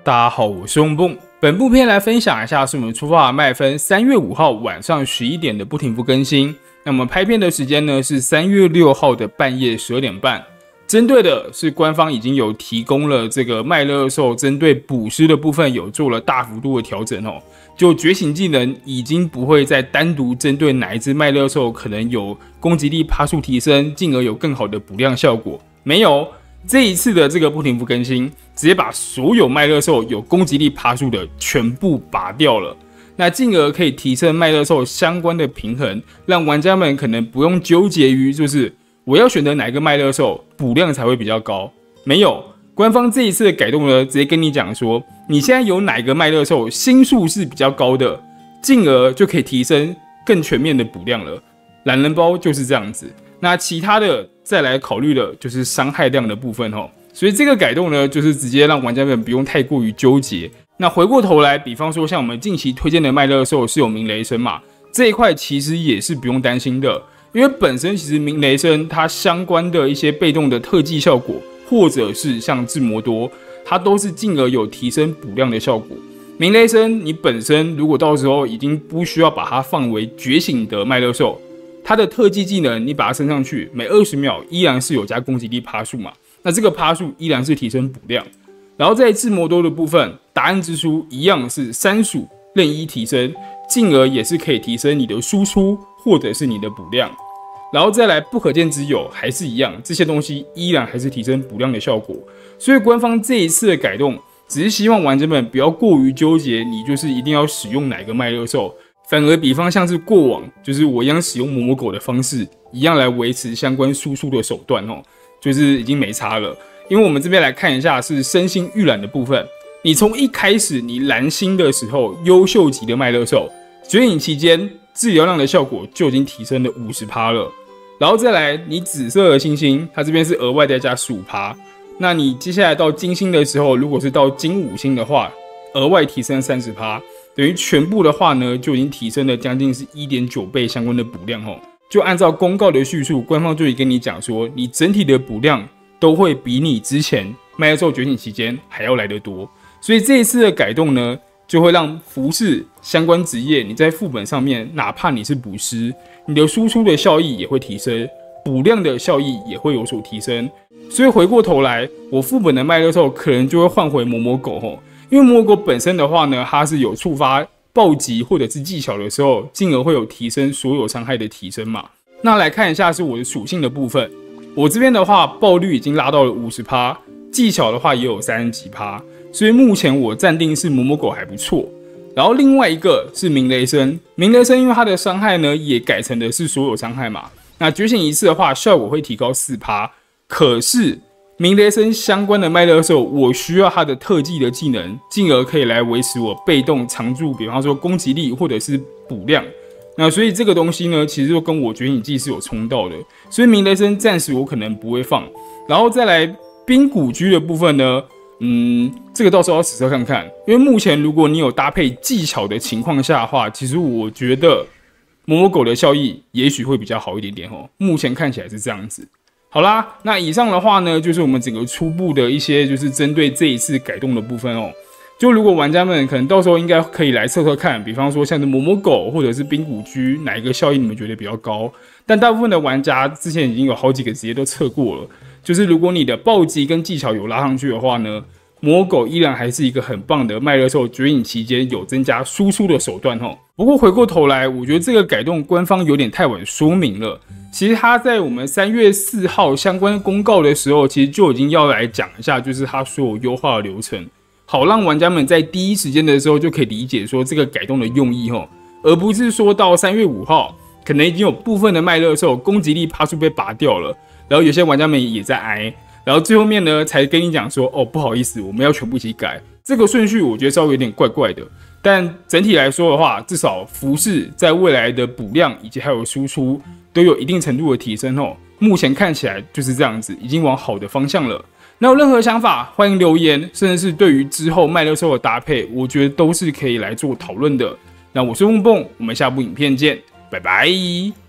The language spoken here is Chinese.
大家好，我是翁蹦。本部片来分享一下是我们出发的麦芬3月5号晚上11点的不停服更新。那我们拍片的时间呢是3月6号的半夜12点半。针对的是官方已经有提供了这个麦乐兽针对捕食的部分有做了大幅度的调整哦。就觉醒技能已经不会再单独针对哪一只麦乐兽可能有攻击力趴数提升，进而有更好的补量效果。没有。这一次的这个不停服更新，直接把所有麦乐兽有攻击力趴数的全部拔掉了，那进而可以提升麦乐兽相关的平衡，让玩家们可能不用纠结于就是我要选择哪一个麦乐兽补量才会比较高。没有，官方这一次的改动呢，直接跟你讲说，你现在有哪一个麦乐兽星数是比较高的，进而就可以提升更全面的补量了。懒人包就是这样子。那其他的再来考虑的就是伤害量的部分哦，所以这个改动呢，就是直接让玩家们不用太过于纠结。那回过头来，比方说像我们近期推荐的麦乐兽是有鸣雷声嘛，这一块其实也是不用担心的，因为本身其实鸣雷声它相关的一些被动的特技效果，或者是像智摩多，它都是进而有提升补量的效果。鸣雷声你本身如果到时候已经不需要把它放为觉醒的麦乐兽，它的特技技能你把它升上去，每20秒依然是有加攻击力趴数嘛，那这个趴数依然是提升补量。然后在智摩多的部分，答案之书一样是3属任意提升，进而也是可以提升你的输出或者是你的补量。然后再来不可见之友还是一样，这些东西依然还是提升补量的效果。所以官方这一次的改动，只是希望玩家们不要过于纠结，你就是一定要使用哪个麦乐兽。反而比方像是过往，就是我一样使用摩摩狗的方式，一样来维持相关输出的手段哦，就是已经没差了。因为我们这边来看一下是身心预览的部分，你从一开始你蓝星的时候，优秀级的麦乐兽觉醒期间治疗量的效果就已经提升了 50% 了。然后再来你紫色的星星，它这边是额外再加 15%。那你接下来到金星的时候，如果是到金5星的话，额外提升 30%。等于全部的话呢，就已经提升了将近是 1.9 倍相关的补量哦。就按照公告的叙述，官方就会跟你讲说，你整体的补量都会比你之前麦乐兽觉醒期间还要来得多。所以这一次的改动呢，就会让服饰相关职业你在副本上面，哪怕你是捕师，你的输出的效益也会提升，补量的效益也会有所提升。所以回过头来，我副本的麦乐兽可能就会换回摩摩狗哦。因为摩摩狗本身的话呢，它是有触发暴击或者是技巧的时候，进而会有提升所有伤害的提升嘛。那来看一下是我的属性的部分，我这边的话爆率已经拉到了 50%， 技巧的话也有30几%，所以目前我暂定是摩摩狗还不错。然后另外一个是鸣雷声，鸣雷声因为它的伤害呢也改成的是所有伤害嘛，那觉醒一次的话效果会提高 4%， 可是鸣雷声相关的麦乐兽，我需要它的特技的技能，进而可以来维持我被动常驻，比方说攻击力或者是补量。那所以这个东西呢，其实就跟我觉醒技是有冲到的，所以鸣雷声暂时我可能不会放。然后再来冰谷居的部分呢，这个到时候要实测看看，因为目前如果你有搭配技巧的情况下的话，其实我觉得摩摩狗的效益也许会比较好一点点哦。目前看起来是这样子。好啦，那以上的话呢，就是我们整个初步的一些就是针对这一次改动的部分哦。就如果玩家们可能到时候应该可以来测测看，比方说像是摩摩狗或者是冰谷居，哪一个效益你们觉得比较高？但大部分的玩家之前已经有好几个职业都测过了，就是如果你的暴击跟技巧有拉上去的话呢，摩摩狗依然还是一个很棒的麦乐兽觉醒期间有增加输出的手段哦。不过回过头来，我觉得这个改动官方有点太晚说明了。其实他在我们3月4号相关公告的时候，其实就已经要来讲一下，就是他所有优化的流程，好让玩家们在第一时间的时候就可以理解说这个改动的用意哦，而不是说到3月5号，可能已经有部分的麦乐兽攻击力趴数被拔掉了，然后有些玩家们也在挨，然后最后面呢才跟你讲说，哦，不好意思，我们要全部一起改。这个顺序我觉得稍微有点怪怪的，但整体来说的话，至少服饰在未来的补量以及还有输出都有一定程度的提升哦。目前看起来就是这样子，已经往好的方向了。那有任何想法，欢迎留言，甚至是对于之后麦乐兽的搭配，我觉得都是可以来做讨论的。那我是翁蹦，我们下部影片见，拜拜。